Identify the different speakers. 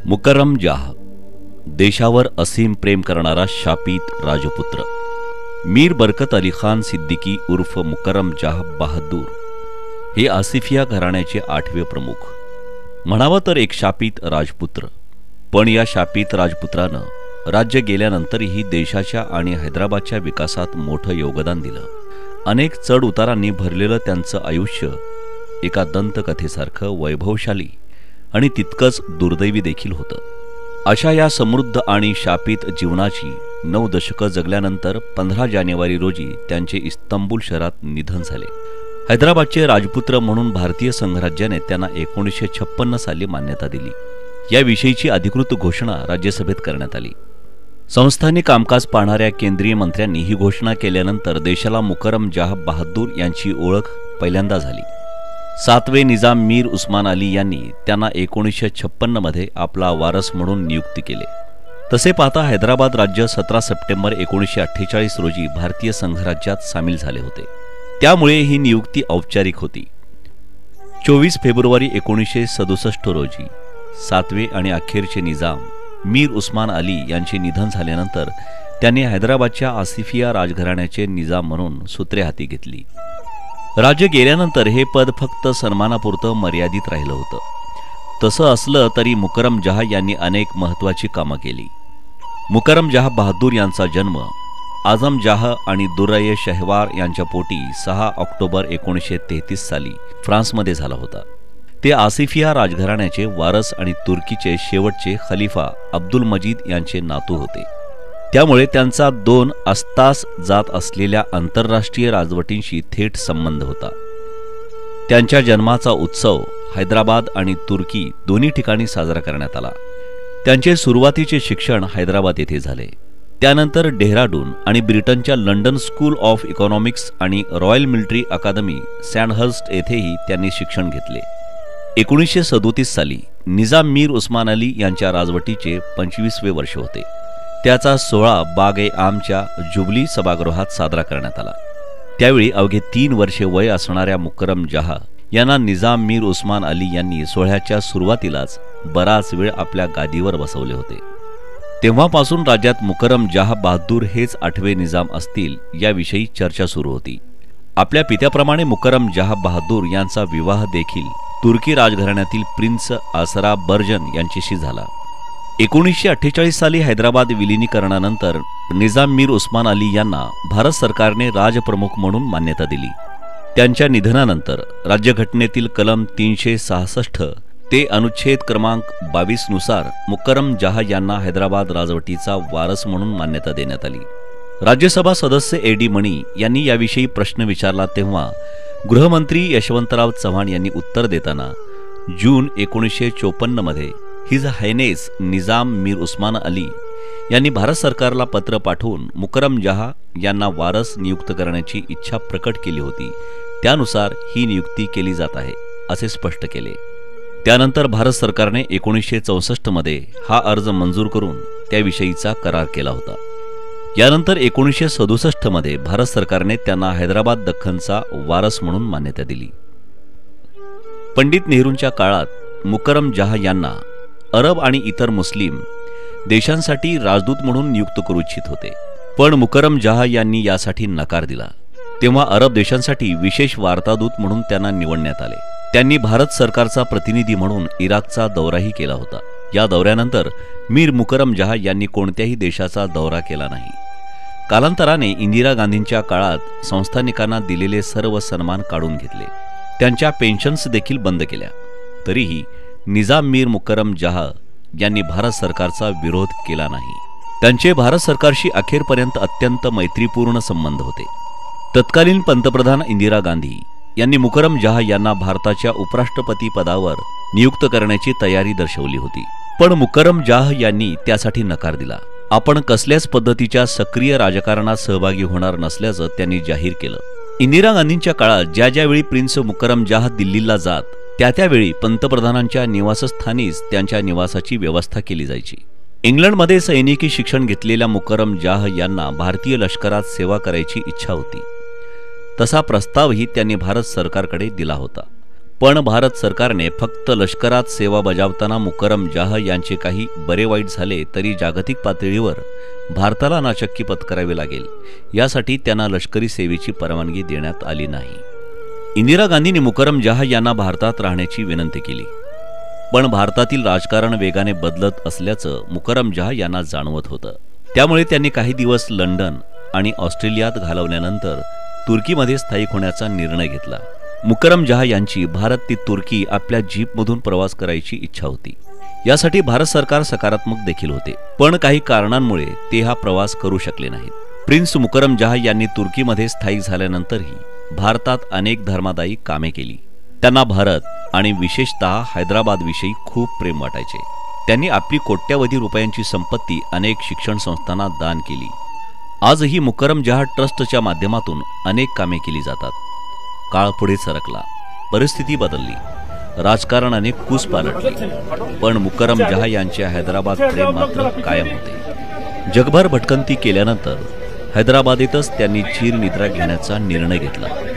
Speaker 1: मुकर्रम जाह, देशावर असीम प्रेम करणारा शापित राजपुत्र। मीर बरकत अली खान सिद्दीकी उर्फ मुकर्रम जाह बहादूर हे आसिफिया घराण्याचे 8वे प्रमुख, म्हणावं तर एक शापित राजपुत्र। पण या शापित राजपुत्रानं राज्य गेल्यानंतरही देशाच्या आणि हैदराबादच्या विकासात मोठं योगदान दिलं। अनेक चढ उतारांनी भरलेलं त्यांचं आयुष्य एका दंतकथेसारखं वैभवशाली आणि तितकंच दुर्दैवी देखील होतं। अशा या समृद्ध आणि शापित जीवनाची 9 दशकं जगल्यानंतर 15 जानेवारी रोजी त्यांचे इस्तंबूल शहरात निधन झाले। हैदराबादचे राजपुत्र म्हणून भारतीय संघराज्याने त्यांना 1956 साली मान्यता दिली। याविषयीची अधिकृत घोषणा राज्यसभेत करण्यात आली। संस्थानिक कामकाज पाहणाऱ्या केंद्रीय मंत्र्यांनी ही घोषणा केल्यानंतर देशाला मुकर्रम जाह बहादूर यांची ओळख पहिल्यांदा झाली। 7वे निजाम मीर उस्मान अली यांनी त्यांना 1956 मध्ये आपला वारस म्हणून नियुक्त केले। तसे पाहता हैदराबाद राज्य 17 सप्टेंबर 1948 रोजी भारतीय संघराज्यात सामील झाले होते, त्यामुळे ही नियुक्ती औपचारिक होती। 24 फेब्रुवारी 1967 रोजी 7वे आणि अखेरचे निजाम मीर उस्मान अली यांचे निधन झाल्यानंतर त्यांनी हैदराबादच्या आसिफिया राजघराण्याचे निजाम म्हणून सूत्रे हाती घेतली। राज्य गेल्यानंतर हे पद फक्त सन्मानापुरतं मर्यादित राहिलं होतं। तसं असलं तरी मुकर्रम जाह यांनी अनेक महत्त्वाची कामं केली। मुकर्रम जाह बहादूर यांचा जन्म आझम जाह आणि दुर्राये शहवार यांच्या पोटी 6 ऑक्टोबर 1933 साली फ्रान्समध्ये झाला होता। ते आसिफिया राजघराण्याचे वारस आणि तुर्कीचे शेवटचे खलिफा अब्दुल मजीद यांचे नातू होते। त्यामुळे त्यांचा 2 अस्तास जात असलेल्या आंतरराष्ट्रीय राजवटींशी थेट संबंध होता। त्यांच्या जन्माचा उत्सव हैदराबाद आणि तुर्की दोन्ही ठिकाणी साजरा करण्यात आला। त्यांचे सुरुवातीचे शिक्षण हैदराबाद येथे झाले। त्यानंतर डेहराडून आणि ब्रिटनच्या लंडन स्कूल ऑफ इकॉनॉमिक्स आणि रॉयल मिलिटरी अकादमी सँडहर्स्ट येथेही त्यांनी शिक्षण घेतले। 1937 साली निजाम मीर उस्मान अली यांच्या राजवटीचे 25वे वर्ष होते। त्याचा 16 बाग-ए-आमच्या जुबली सभागृहात साजरा करण्यात आला। त्यावेळी अवघे 3 वर्षे वय असणाऱ्या मुकर्रम जाह यांना निजाम मीर उस्मान अली यांनी सोहळ्याच्या सुरुवातीलाच बराच वेळ आपल्या गादीवर बसवले होते। तेव्हापासून राज्यात मुकर्रम जाह बहादूर हेच 8वे निजाम असतील याविषयी चर्चा सुरू होती। आपल्या पित्याप्रमाणे मुकर्रम जाह बहादूर यांचा विवाह देखील तुर्की राजघराण्यातील प्रिन्स आसरा बर्जन यांच्याशी झाला। 1948 साली हैदराबाद विलिनीकरणानंतर निजाम मीर उस्मान अली यांना भारत सरकारने राजप्रमुख म्हणून मान्यता दिली। त्यांच्या निधनानंतर राज्यघटनेतील कलम 366 ते अनुच्छेद क्रमांक 22 नुसार मुकर्रम जाह यांना हैदराबाद राजवटीचा वारस म्हणून मान्यता देण्यात आली। राज्यसभा सदस्य ए.डी. मणी यांनी याविषयी प्रश्न विचारला तेव्हा गृहमंत्री यशवंतराव चव्हाण यांनी उत्तर देताना जून 1954 मध्ये हिज हायनेस निजाम मीर उस्मान अली यांनी भारत सरकारला पत्र पाठवून मुकर्रम जाह यांना वारस नियुक्त करण्याची इच्छा प्रकट केली होती। त्यानुसार ही नियुक्ती केली जात आहे असे स्पष्ट केले। त्यानंतर भारत सरकारने 1964 मध्ये हा अर्ज मंजूर करून त्याविषयीचा करार केला होता। यानंतर 1967 मध्ये भारत सरकारने त्यांना हैदराबाद दख्खनचा वारस म्हणून मान्यता दिली। पंडित नेहरूंच्या काळात मुकर्रम जाह यांना अरब आणि इतर मुस्लिम देशांसाठी राजदूत म्हणून नियुक्त करू इच्छित होते, पण मुकर्रम जाह यांनी यासाठी नकार दिला। तेव्हा अरब देशांसाठी विशेष वार्तादूत म्हणून त्यांना निवडण्यात आले। त्यांनी भारत सरकारचा प्रतिनिधी म्हणून इराकचा दौराही केला होता। या दौऱ्यानंतर मीर मुकर्रम जाह यांनी कोणत्याही देशाचा दौरा केला नाही। कालांतराने इंदिरा गांधींच्या काळात संस्थानिकांना दिलेले सर्व सन्मान काढून घेतले, त्यांच्या पेन्शन्स देखील बंद केल्या। तरीही निजाम मीर मुकर्रम जाह यांनी भारत सरकारचा विरोध केला नाही। त्यांचे भारत सरकारशी अखेरपर्यंत अत्यंत मैत्रीपूर्ण संबंध होते। तत्कालीन पंतप्रधान इंदिरा गांधी यांनी मुकर्रम जाह यांना भारताच्या उपराष्ट्रपती पदावर नियुक्त करण्याची तयारी दर्शवली होती, पण मुकर्रम जाह यांनी त्यासाठी नकार दिला। आपण कसल्याच पद्धतीच्या सक्रिय राजकारणात सहभागी होणार नसल्याचं त्यांनी जाहीर केलं। इंदिरा गांधींच्या काळात ज्यावेळी प्रिन्स मुकर्रम जाह दिल्लीला जात त्यावेळी पंतप्रधानांच्या निवासस्थानीच त्यांच्या निवासाची व्यवस्था केली जायची। इंग्लंडमध्ये सैनिकी शिक्षण घेतलेल्या मुकर्रम जाह यांना भारतीय लष्करात सेवा करायची इच्छा होती। तसा प्रस्तावही त्यांनी भारत सरकारकडे दिला होता, पण भारत सरकारने फक्त लष्करात सेवा बजावताना मुकरम जाह यांचे काही बरे वाईट झाले तरी जागतिक पातळीवर भारताला नाचक्की पत्करावी लागेल यासाठी त्यांना लष्करी सेवेची परवानगी देण्यात आली नाही। इंदिरा गांधींनी मुकरम जाह यांना भारतात राहण्याची विनंती केली, पण भारतातील राजकारण वेगाने बदलत असल्याचं मुकरम जाह यांना जाणवत होतं। त्यामुळे त्यांनी काही दिवस लंडन आणि ऑस्ट्रेलियात घालवल्यानंतर तुर्कीमध्ये स्थायिक होण्याचा निर्णय घेतला। मुकरम जाह यांची भारत ते तुर्की आपल्या जीपमधून प्रवास करायची इच्छा होती। यासाठी भारत सरकार सकारात्मक देखील होते, पण काही कारणांमुळे ते हा प्रवास करू शकले नाहीत। प्रिन्स मुकरम जाह यांनी तुर्कीमध्ये स्थायिक झाल्यानंतरही भारतात अनेक धर्मादायी कामे केली। त्यांना भारत आणि विशेषतः हैदराबादविषयी खूप प्रेम वाटायचे। त्यांनी आपली कोट्यावधी रुपयांची संपत्ती अनेक शिक्षण संस्थांना दान केली। आजही मुकरम जाह ट्रस्टच्या माध्यमातून अनेक कामे केली जातात। काळ पुढे सरकला, परिस्थिती बदलली, राजकारणाने कूस पालटली, पण मुकरम जाह यांचे हैदराबाद प्रेम मात्र कायम होते। जगभर भटकंती केल्यानंतर हैदराबादेतच त्यांनी चिरनिद्रा घेण्याचा निर्णय घेतला।